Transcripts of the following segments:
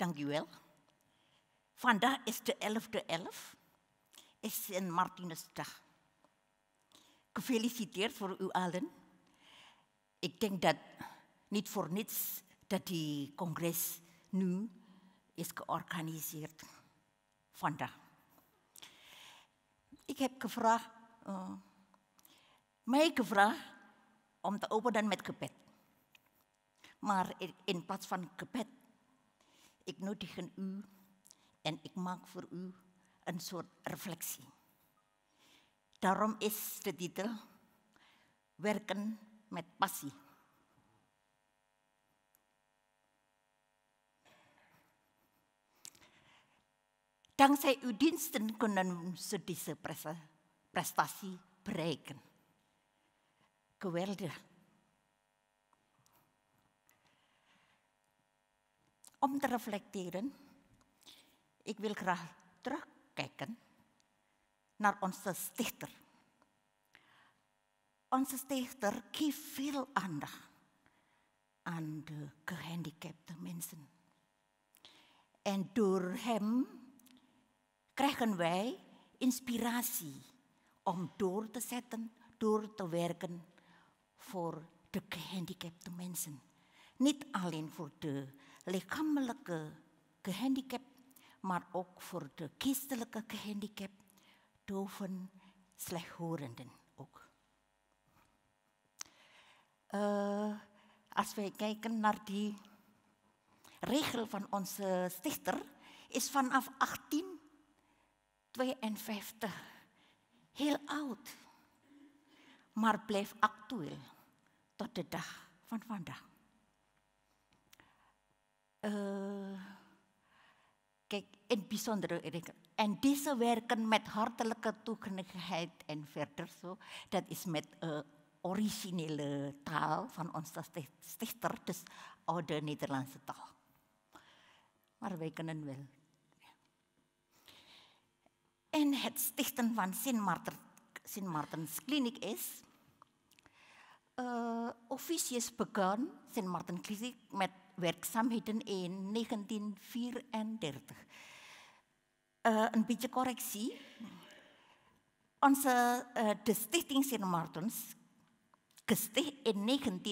Dank u wel. Vandaag is de 11/11, is Sint Martinusdag. Gefeliciteerd voor u allen. Ik denk dat niet voor niets dat die congres nu is georganiseerd vandaag. Ik heb mij gevraagd om te openen met gebed. Maar in plaats van gebed, ik nodig u en ik maak voor u een soort reflectie. Daarom is de titel Werken met passie. Dankzij uw diensten kunnen ze deze prestatie bereiken. Geweldig. Om te reflecteren, ik wil graag terugkijken naar onze stichter. Onze stichter geeft veel aandacht aan de gehandicapte mensen. En door hem krijgen wij inspiratie om door te zetten, door te werken voor de gehandicapte mensen. Niet alleen voor de lichamelijke gehandicap, maar ook voor de geestelijke gehandicap, doven, slechthorenden ook. Als wij kijken naar die regel van onze stichter, is vanaf 1852 heel oud, maar blijft actueel tot de dag van vandaag. Kijk, in het bijzondere, en deze werken met hartelijke toegenegenheid en verder zo, dat is met originele taal van onze stichter, dus oude Nederlandse taal. Maar wij kunnen wel. En het stichten van Sint Maartens Kliniek is officieus begon Sint Maartens Kliniek met werkzaamheden in 1934. Een beetje correctie. De stichting Sint Maartens gesticht in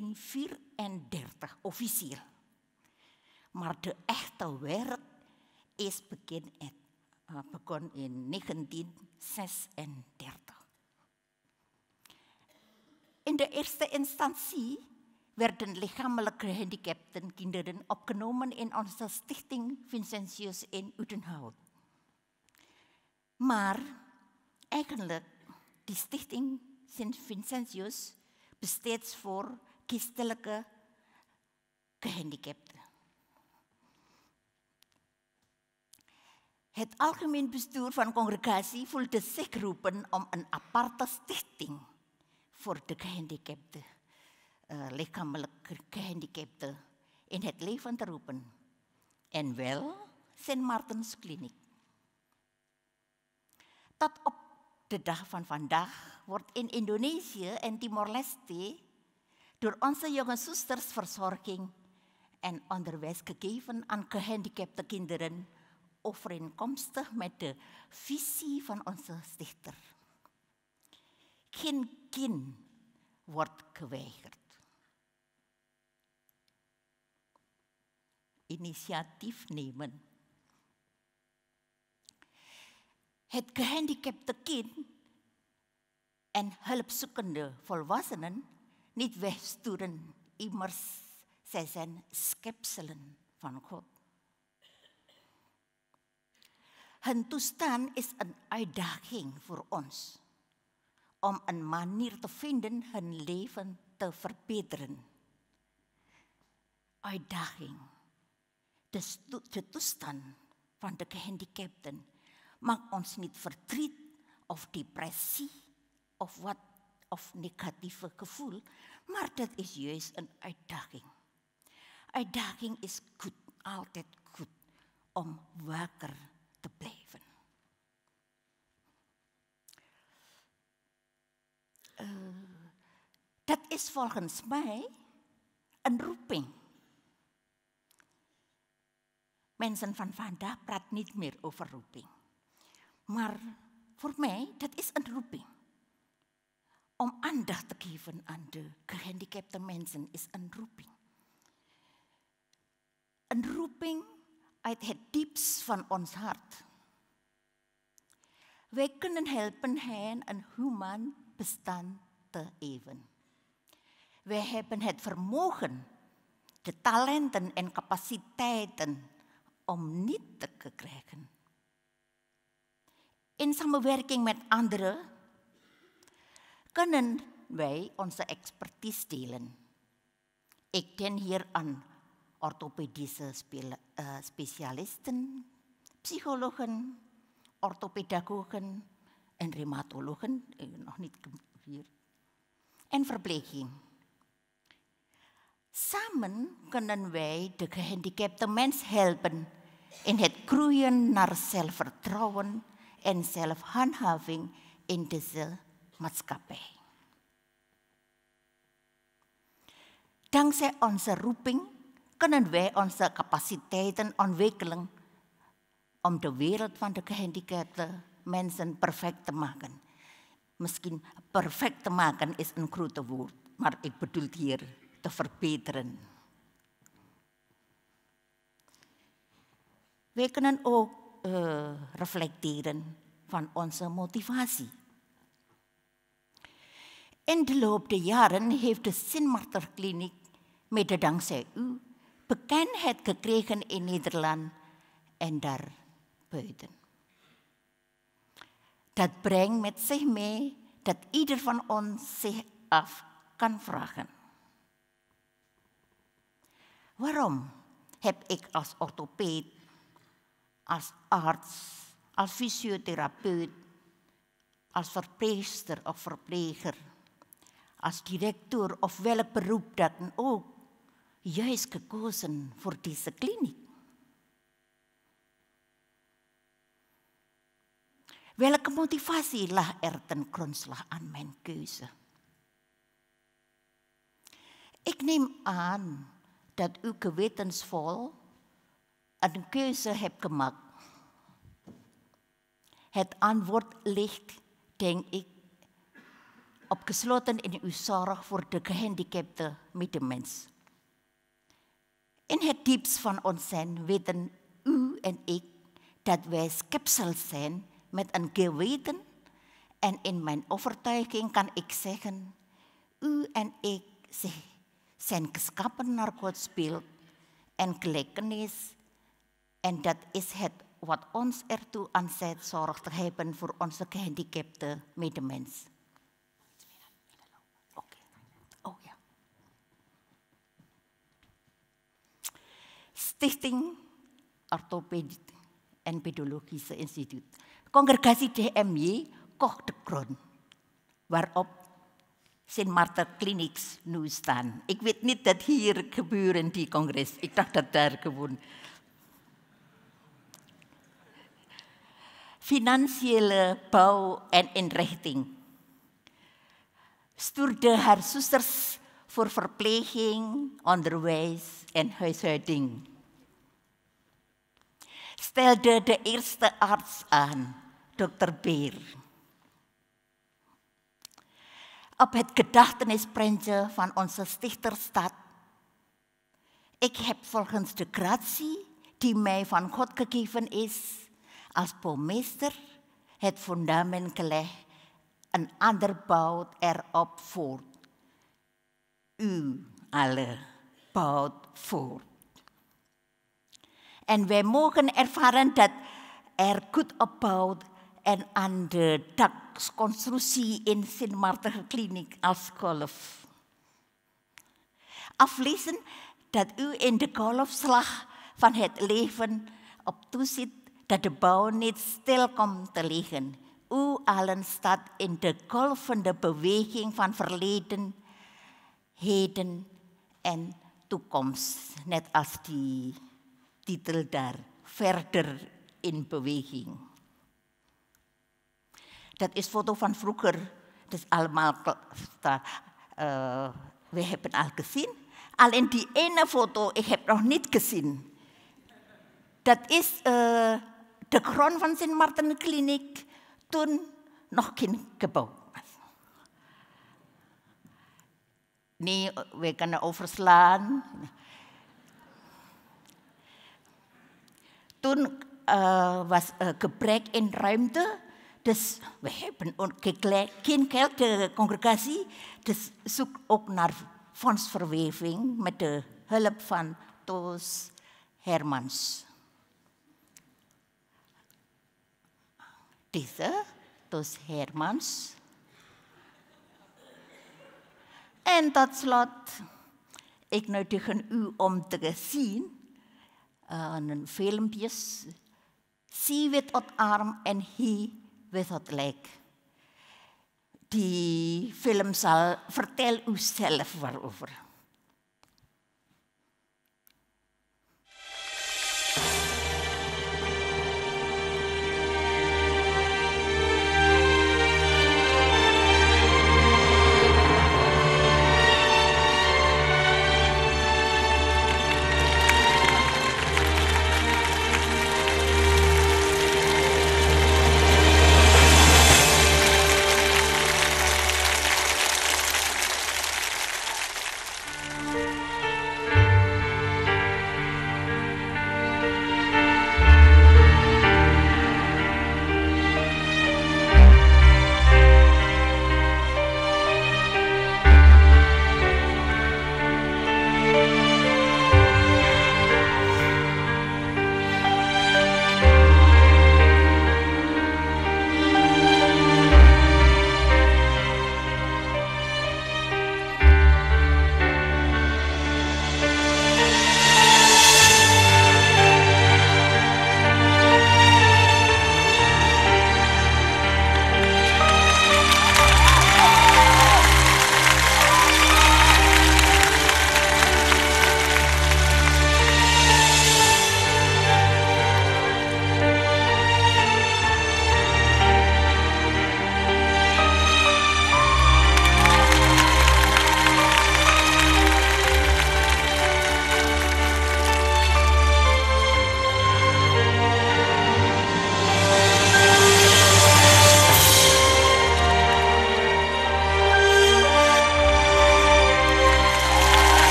1934, officieel. Maar de echte werk is begon in 1936. In de eerste instantie werden lichamelijk gehandicapte kinderen opgenomen in onze stichting Vincentius in Udenhout. Maar eigenlijk, die stichting Sint Vincentius bestaat voor geestelijke gehandicapten. Het algemeen bestuur van de congregatie voelde zich geroepen om een aparte stichting voor de gehandicapten, lichamelijk gehandicapten, in het leven te roepen. En wel Sint Maartens Kliniek. Tot op de dag van vandaag wordt in Indonesië en Timor-Leste door onze jonge zusters verzorging en onderwijs gegeven aan gehandicapte kinderen, overeenkomstig met de visie van onze stichter. Geen kind wordt geweigerd. Initiatief nemen. Het gehandicapte kind en hulpzoekende volwassenen niet wegsturen, immers zij zijn schepselen van God. Hun toestand is een uitdaging voor ons om een manier te vinden hun leven te verbeteren. Uitdaging. De toestand van de gehandicapten maakt ons niet verdriet of depressie of negatieve gevoel, maar dat is juist een uitdaging. Uitdaging is goed, altijd goed, om wakker te blijven. Dat is volgens mij een roeping. Mensen van vandaag praten niet meer over roeping. Maar voor mij, dat is een roeping. Om aandacht te geven aan de gehandicapte mensen is een roeping. Een roeping uit het diepst van ons hart. Wij kunnen helpen hen een humaan bestaan te geven. Wij hebben het vermogen, de talenten en capaciteiten om niet te krijgen. In samenwerking met anderen kunnen wij onze expertise delen. Ik denk hier aan orthopedische specialisten, psychologen, orthopedagogen en reumatologen, nog niet hier, en verpleging. Samen kunnen wij de gehandicapte mens helpen in het groeien naar zelfvertrouwen en zelfhandhaving in deze maatschappij. Dankzij onze roeping kunnen wij onze capaciteiten ontwikkelen om de wereld van de gehandicapte mensen perfect te maken. Misschien perfect te maken is een grote woord, maar ik bedoel hier te verbeteren. Wij kunnen ook reflecteren van onze motivatie. In de loop der jaren heeft de Sint-Maartenkliniek, mede dankzij u, bekendheid gekregen in Nederland en daarbuiten. Dat brengt met zich mee dat ieder van ons zich af kan vragen. Waarom heb ik als orthopeed, als arts, als fysiotherapeut, als verpleegster of verpleger, als directeur of welk beroep dan ook, juist gekozen voor deze kliniek? Welke motivatie lag er ten grondslag aan mijn keuze? Ik neem aan dat u gewetensvol een keuze hebt gemaakt. Het antwoord ligt, denk ik, opgesloten in uw zorg voor de gehandicapte medemens. In het diepst van ons zijn weten u en ik dat wij schepsels zijn met een geweten. En in mijn overtuiging kan ik zeggen, u en ik zijn geschapen naar Gods beeld en gelijkenis. En dat is het wat ons ertoe aanzet zorg te hebben voor onze gehandicapte medemens. Oh ja. Stichting Orthopedie en Pedologische Instituut. Congregatie DMJ kocht de grond waarop Sint-Maartenkliniek nu staan. Ik weet niet dat hier gebeurt die congres. Ik dacht dat daar gewoon. Financiële bouw en inrichting. Stuurde haar zusters voor verpleging, onderwijs en huishouding. Stelde de eerste arts aan, Dr. Beer. Op het gedachtenisprintje van onze stichter staat: ik heb volgens de gratie die mij van God gegeven is, als bouwmeester het fundament gelegd, een ander bouwt erop voort. U alle bouwt voort. En wij mogen ervaren dat er goed opbouwt en aan de dakconstructie in Sint-Maartenkliniek als golf. Aflezen dat u in de golfslag van het leven op toeziet dat de bouw niet stil komt te liggen. U allen staat in de golvende beweging van verleden, heden en toekomst. Net als die titel daar, verder in beweging. Dat is foto van vroeger. Dat is allemaal, we hebben al gezien. Alleen die ene foto, ik heb nog niet gezien. Dat is de grond van Sint Maarten Kliniek toen nog geen gebouw was. Nee, we kunnen overslaan. Toen was gebrek in ruimte. Dus we hebben ook geen geld, de congregatie. Dus zoek ook naar fondsverwerving met de hulp van Toos Hermans. Deze, Toos Hermans. En tot slot, ik nodig u om te zien een filmpjes. She without arm and he without leg. Die film zal vertel u zelf waarover.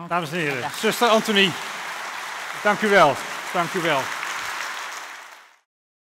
Dank Dames en heren, Dag. zuster Antonie, dank u wel. Dank u wel.